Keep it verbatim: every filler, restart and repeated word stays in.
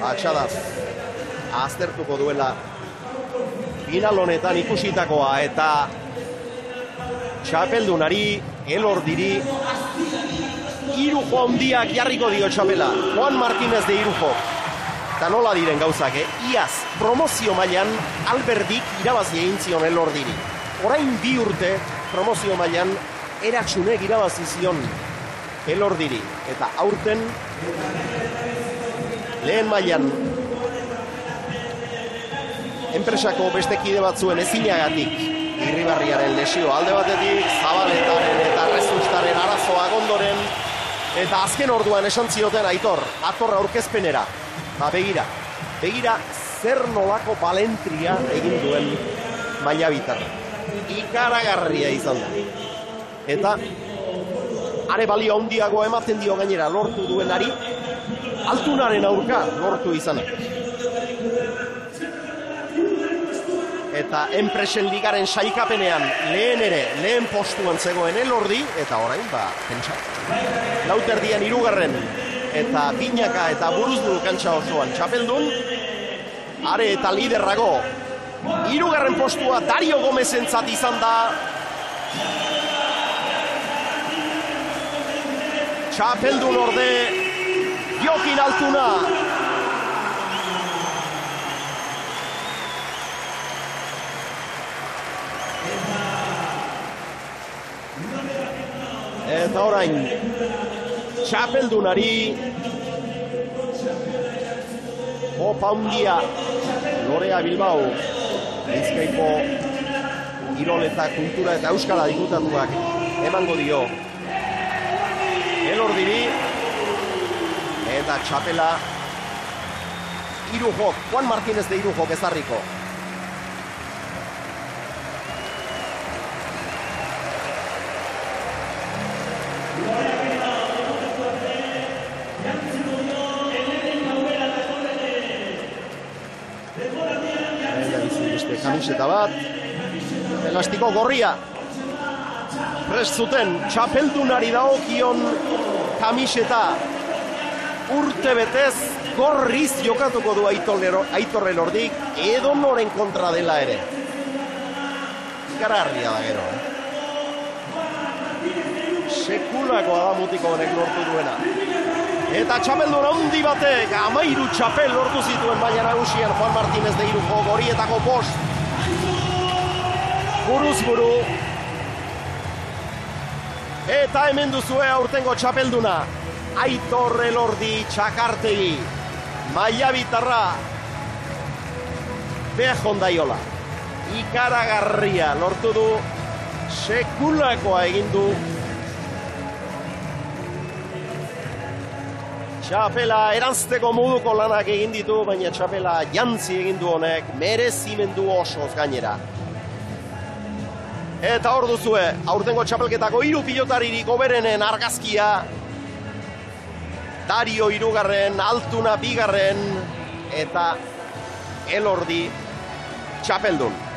Atxadaz aztertuko duela final honetan ikusitakoa eta txapeldunari, Elordiri Irujo handiak jarriko dio txapela. Juan Martínez de Irujo. Eta nola diren gauzak, eh? Iaz, promozio mailan Alberdik irabazi egin zion Elordiri. Orain bi urte promozio mailan eratsunek irabazi zion Elordiri. Eta aurten lehen mailan enpresako beste kide batzuen ezinagatik Irribarriaren lesio alde batetik, Zabaletaren eta Rezustaren arazoa ondoren, eta azken orduan esan zioten Aitor, atorra aurkezpenera. Ba, begira, begira zer nolako balentria egin duen Mailabitarra. Ikaragarria izan da. Eta are balio handiagoa ematen dio gainera lortu duenari, Altunaren aurka lortu izanak. Eta enpresen ligaren sailkapenean lehen ere, lehen postuan zegoen Elordi, eta orain, ba, pentsa. Lauterdian hirugarren, eta binaka eta buruzburu kantxa osoan txapeldun, are eta liderrago, hirugarren postua Dario Gomezentzat izan da. Txapeldun orde, Jokin Altuna. Eta orain, txapeldunari Opa handia Lorea Bilbao, Bizkaiko kirol eta kultura eta euskara diputatuak emango dio Elordiri, eta txapela Irujok, Juan Martínez de Irujok ezarriko. Kamiseta bat, elastiko gorria prest zuten txapeldunari dagokion kamiseta urte betez gorriz jokatuko du Aitor Elordik edo noren kontra dela ere. Ikaragarria da gero. Sekulakoa da mutiko honek lortu duena. Eta txapeldun handi batek amairu txapel lortu zituen baina nagusian Juan Martínez de Irujo gorietako bost. Buruz buru. Eta hemen duzue aurtengo txapelduna. Aitor Elordi Txakartegi. Mailabitarra. Bejondaiola. Ikaragarria lortu du. Sekulakoa egin du. Txapela eranzteko moduko lanak egin ditu, baina txapela jantzi egin du honek, merezimendu osoz gainera. Eta hor duzue, aurtengo txapelketako hiru pilotaririk hoberenen argazkia. Dario hirugarren, Altuna bigarren, eta Elordi txapeldun.